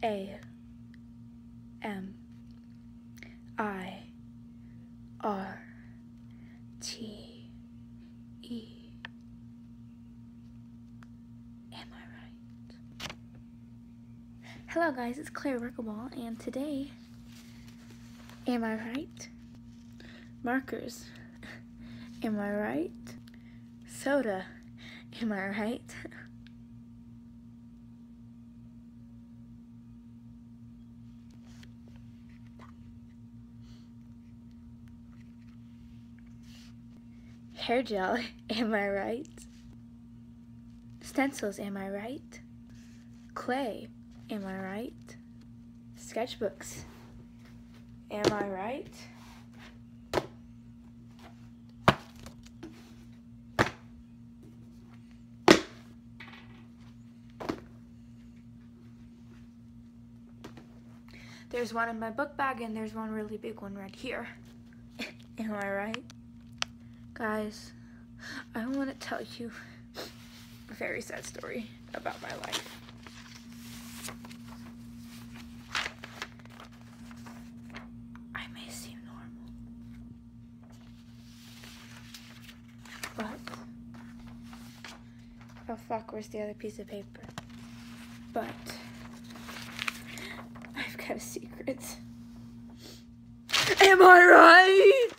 A M I R T E. Am I right? Hello guys, it's Claire Rickleball, and today, am I right? Markers, am I right? Soda, am I right? Hair gel, am I right? Stencils, am I right? Clay, am I right? Sketchbooks, am I right? There's one in my book bag and there's one really big one right here. Am I right? Guys, I want to tell you a very sad story about my life. I may seem normal, but oh fuck, where's the other piece of paper? But I've got a secret. Am I right?